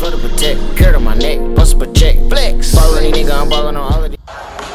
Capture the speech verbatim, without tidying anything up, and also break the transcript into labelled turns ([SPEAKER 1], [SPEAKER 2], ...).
[SPEAKER 1] to protect. Carrot on my neck, bust a check, flex. Ballin' these nigga, I'm ballin' on all of these.